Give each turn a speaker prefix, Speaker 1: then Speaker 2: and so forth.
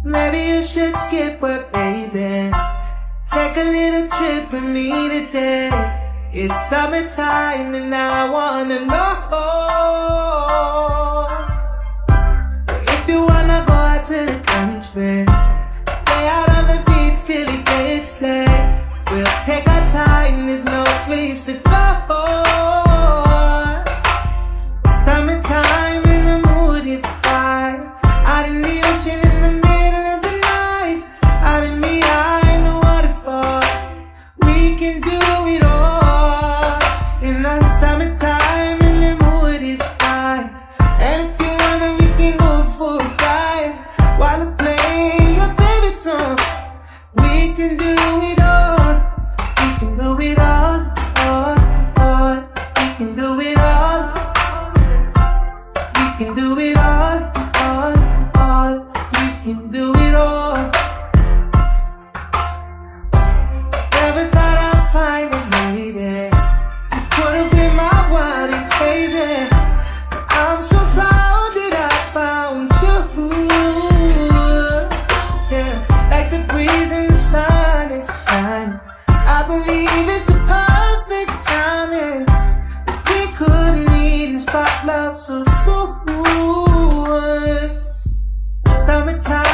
Speaker 1: Maybe you should skip work, baby. Take a little trip with me today. It's summertime and I wanna know if you wanna go out to the country, lay out on the beach till it gets late. We'll take our time, there's no place to go. Summertime and the mood is fine. Out in the ocean in the middle of the night, out in the eye in the waterfall. We can do it all in the summertime and the mood is fine. And if you wanna, we can go for a ride while I play your favorite song. We can do it all. We can do it all, all. We can do it all. We can do it all, all. We can do it all. Never thought I'd find a lady who could've been my wild and crazy. I'm so proud that I found you. Yeah, like the breeze in the sun, it's shining. I believe it's the perfect timing. We could meet and spark love so soon. Summertime